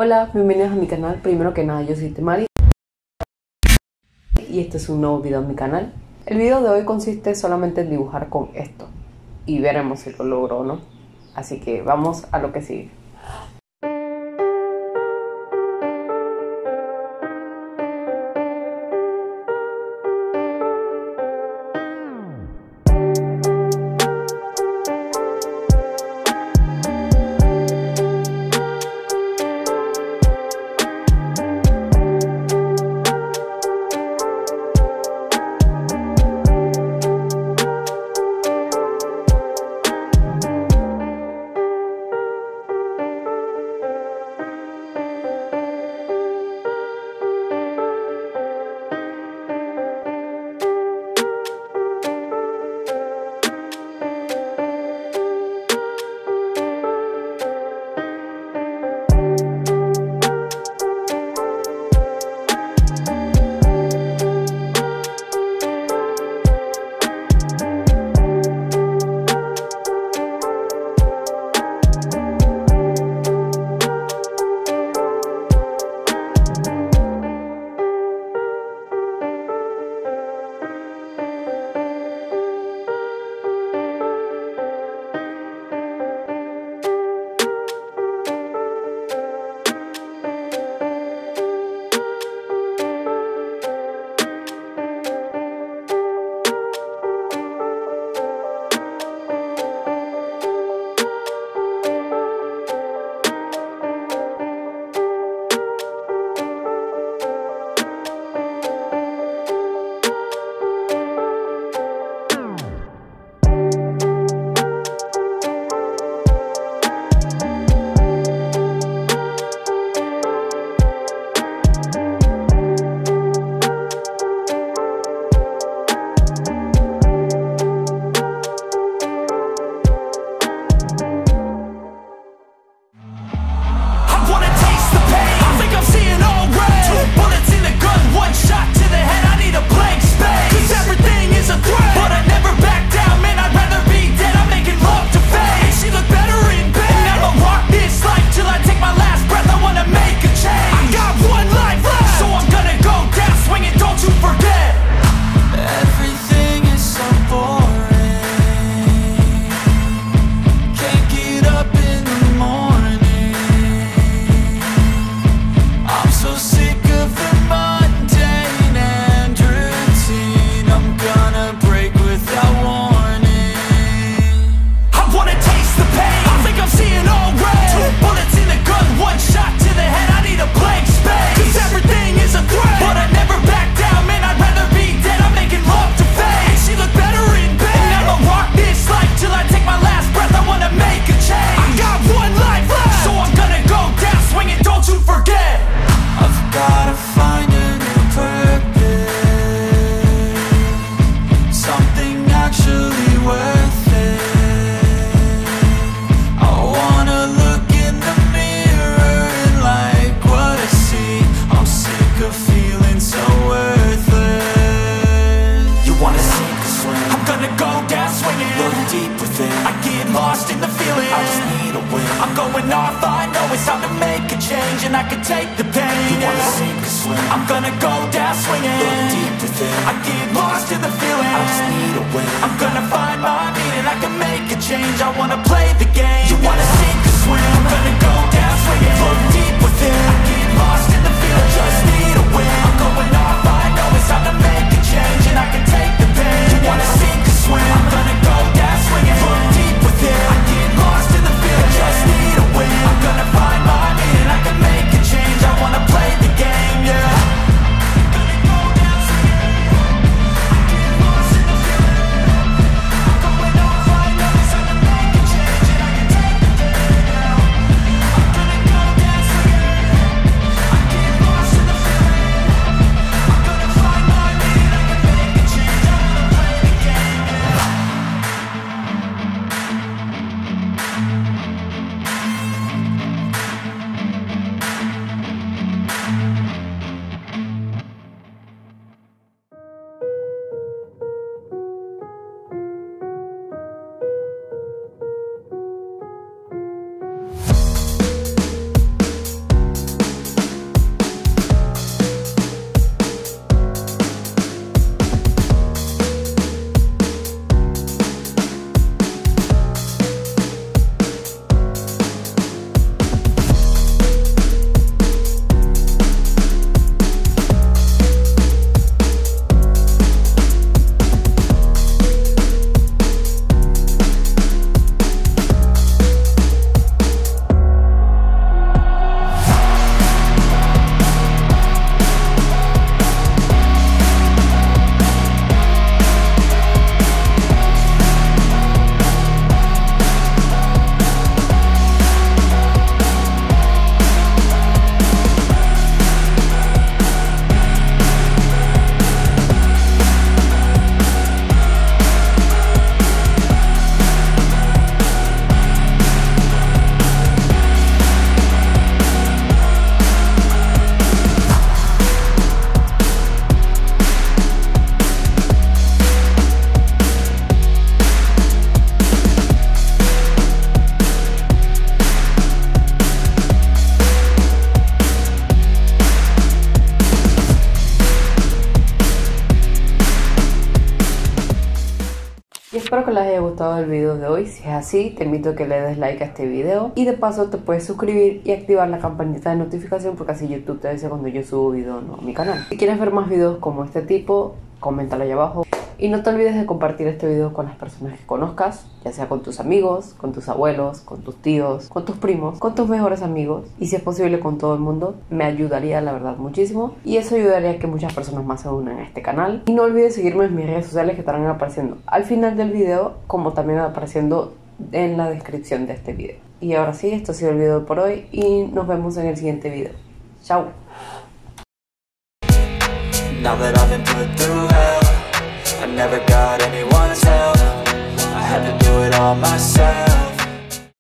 Hola, bienvenidos a mi canal. Primero que nada, yo soy Temari y este es un nuevo video en mi canal. El video de hoy consiste solamente en dibujar con esto y veremos si lo logro o no. Así que vamos a lo que sigue. And I can take the pain. You wanna sink or swim? I'm gonna go down swinging. Look deep within. I get lost in the feeling. I just need a win. I'm gonna find my meaning. I can make a change. I wanna play the game. You wanna sink or swim? I'm gonna go down swinging. Look deep within. I get lost in the feeling. I just need a win. I'm going off. I know it's time to make a change, and I can take the pain. You wanna sink or swim? I'm gonna go down swinging. Look deep within. I get lost in the feeling. I just need a win. I'm gonna find my meaning. I can make a change. I wanna play the game, yeah. Espero que les haya gustado el video de hoy. Si es así, te invito a que le des like a este video y de paso te puedes suscribir y activar la campanita de notificación, porque así YouTube te dice cuando yo subo video a mi canal. Si quieres ver más videos como este tipo, coméntalo ahí abajo. Y no te olvides de compartir este video con las personas que conozcas, ya sea con tus amigos, con tus abuelos, con tus tíos, con tus primos, con tus mejores amigos y si es posible con todo el mundo. Me ayudaría la verdad muchísimo y eso ayudaría a que muchas personas más se unan a este canal. Y no olvides seguirme en mis redes sociales, que estarán apareciendo al final del video, como también apareciendo en la descripción de este video. Y ahora sí, esto ha sido el video por hoy y nos vemos en el siguiente video. Chao. Now that I've been put through hell, I never got anyone's help. I had to do it all myself.